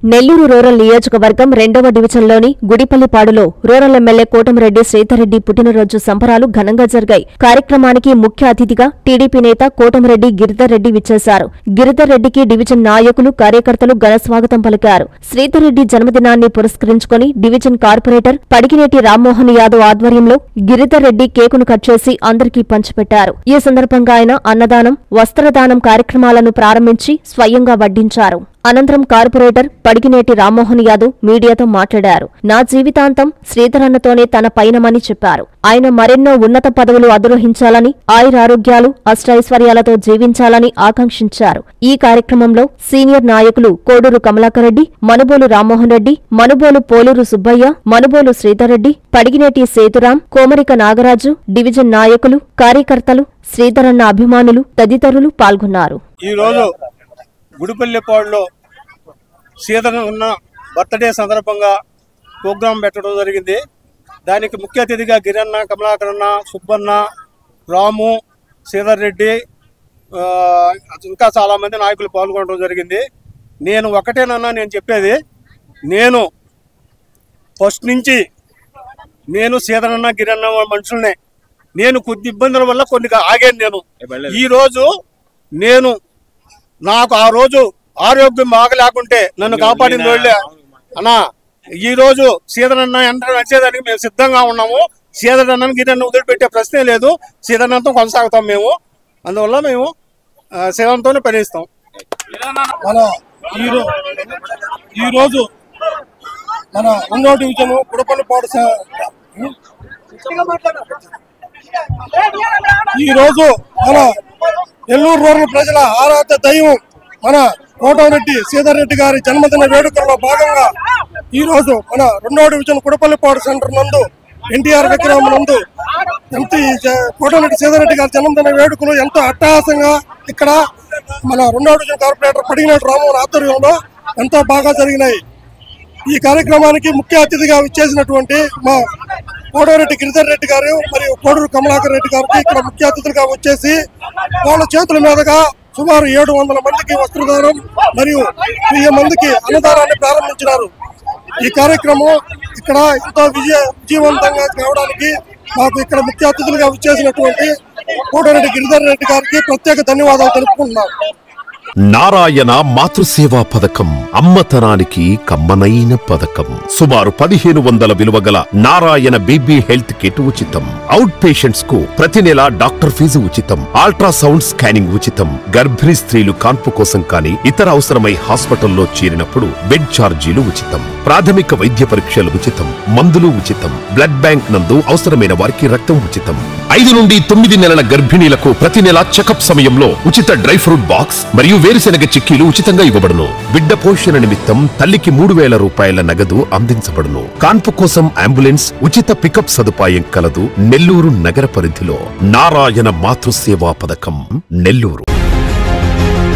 Nellore rural నియోజకవర్గం 2వ డివిజన్లోని గుడిపల్లిపాడులో రూరల్ ఎమ్మెల్యే కోటమిరెడ్డి శ్రీధర్రెడ్డి పుట్టినరోజు సంబరాలు ఘనంగా జరిగాయి. కార్యక్రమానికి ముఖ్య అతిథిగా టీడీపీ నేత కోటమిరెడ్డి గిరిధర్రెడ్డి విచ్చేశారు. గిరిధర్రెడ్డికి డివిజన్ నాయకులు, కార్యకర్తలు ఘనస్వాగతం పలికారు. శ్రీధర్రెడ్డి జన్మదినాన్ని పురస్కరించుకుని డివిజన్ కార్పొరేటర్ పడిగినేటి రామ్మోహన్ యాదవ్ ఆధ్వర్యంలో గిరిధర్రెడ్డి కేకును కట్ చేసి అందరికీ పంచిపెట్టారు. ఈ సందర్భంగా ఆయన అన్నదానం, వస్త్రదానం కార్యక్రమాలను ప్రారంభించి స్వయంగా వడ్డించారు. అనంతరం కార్పొరేటర్ పడిగినేటి రామ్మోహన్ యాదవ్ మీడియాతో మాట్లాడారు. నా జీవితాంతం శ్రీధరన్నతోనే తన పయనమని చెప్పారు. ఆయన మరెన్నో ఉన్నత పదవులు అధిరోహించాలని, ఆయురారోగ్యాలు, అష్టైశ్వర్యాలతో జీవించాలని ఆకాంక్షించారు. ఈ కార్యక్రమంలో సీనియర్ నాయకులు కోడూరు కమలాకర్రెడ్డి, మనుబోలు రామ్మోహన్ రెడ్డి, మనుబోలు పోలూరు సుబ్బయ్య, మనుబోలు శ్రీధర్రెడ్డి, పడిగినేటి సేతురాం, కోమరిక నాగరాజు, డివిజన్ నాయకులు, కార్యకర్తలు, శ్రీధరన్న అభిమానులు తదితరులు పాల్గొన్నారు. గుడిపల్లిపాడులో శ్రీధరన్న బర్త్డే సందర్భంగా ప్రోగ్రాం పెట్టడం జరిగింది. దానికి ముఖ్య అతిథిగా గిరన్న, కమలాకరన్న, సుబ్బన్న, రాము, శ్రీధర్రెడ్డి ఇంకా చాలామంది నాయకులు పాల్గొనడం జరిగింది. నేను ఒకటేనన్నా నేను చెప్పేది, నేను ఫస్ట్ నుంచి నేను శ్రీధరన్న, గిరన్న మనుషులనే. నేను కొద్ది ఇబ్బందుల వల్ల కొన్ని ఆగాను. ఈరోజు నాకు ఆ రోజు ఆరోగ్యం బాగలేకుంటే నన్ను కాపాడింది వాళ్ళే అన్నా. ఈ రోజు శ్రీధరన్న ఎంటర్ వచ్చేదానికి మేము సిద్ధంగా ఉన్నాము. శ్రీధరన్నకి గిరన్న వదిలిపెట్టే ప్రశ్నే లేదు. శ్రీధరన్నతో కొనసాగుతాం మేము. అందువల్ల మేము శ్రీధరన్నతోనే పనిస్తాం. ఈరోజు మన 2వ డివిజన్ గుడిపల్లిపాడు ఈరోజు మన నెల్లూరు రూరల్ ప్రజల ఆరాధ్య దైవం మన కోటమిరెడ్డి శ్రీధర్రెడ్డి గారి జన్మదిన వేడుకల్లో భాగంగా ఈరోజు మన 2వ డివిజన్ గుడిపల్లిపాడు సెంటర్ నందు ఎన్టీఆర్ విగ్రహం నందు కోటమిరెడ్డి శ్రీధర్రెడ్డి గారి జన్మదిన వేడుకలు ఎంతో అట్టహాసంగా ఇక్కడ మన 2వ డివిజన్ కార్పొరేటర్ పడిగినేటి రామ్మోహన్ ఆధ్వర్యంలో ఎంతో బాగా జరిగినాయి. ఈ కార్యక్రమానికి ముఖ్య అతిథిగా విచ్చేసినటువంటి మా కోటమిరెడ్డి గిరిధర్రెడ్డి గారు మరియు కోడూరు కమలాకర్ రెడ్డి గారికి ఇక్కడ ముఖ్య అతిథులుగా వచ్చేసి వాళ్ళ చేతుల మీదుగా సుమారు 700 మందికి వస్త్రదానం మరియు 1000 మందికి అన్నదానాన్ని ప్రారంభించినారు. ఈ కార్యక్రమం ఇక్కడ ఎంతో విజయవంతంగా కావడానికి మాకు ఇక్కడ ముఖ్య అతిథులుగా విచ్చేసినటువంటి కోటమిరెడ్డి గిరిధర్రెడ్డి గారికి ప్రత్యేక ధన్యవాదాలు తెలుపుకుంటున్నాం. నారాయణ మాతృసేవా పథకం అమ్మతనానికి కమ్మనైన పథకం. సుమారు 1500 విలువ గల నారాయణ బీబీ హెల్త్ కిట్ ఉచితం. అవుట్ పేషెంట్స్ కు ప్రతి నెల డాక్టర్ ఫీజు ఉచితం. అల్ట్రాసౌండ్ స్కానింగ్ ఉచితం. గర్భిణీ స్త్రీలు కాన్పు కోసం కానీ ఇతర అవసరమై హాస్పిటల్లో చేరినప్పుడు బెడ్ ఛార్జీలు ఉచితం. ప్రాథమిక వైద్య పరీక్షలు ఉచితం. మందులు ఉచితం. బ్లడ్ బ్యాంక్ నందు అవసరమైన వారికి రక్తం ఉచితం. 5 నుండి 9 నెలల గర్భిణీలకు ప్రతి నెల చెకప్ సమయంలో ఉచిత డ్రై ఫ్రూట్ బాక్స్ మరియు వేరుశెనగ చిక్కీలు ఉచితంగా ఇవ్వబడును. బిడ్డ పోషణ నిమిత్తం తల్లికి 3000 రూపాయల నగదు అందించబడును. కాన్పు కోసం అంబులెన్స్ ఉచిత పికప్ సదుపాయం కలదు. నెల్లూరు నగర పరిధిలో నారాయణ మాతృసేవా పథకం నెల్లూరు.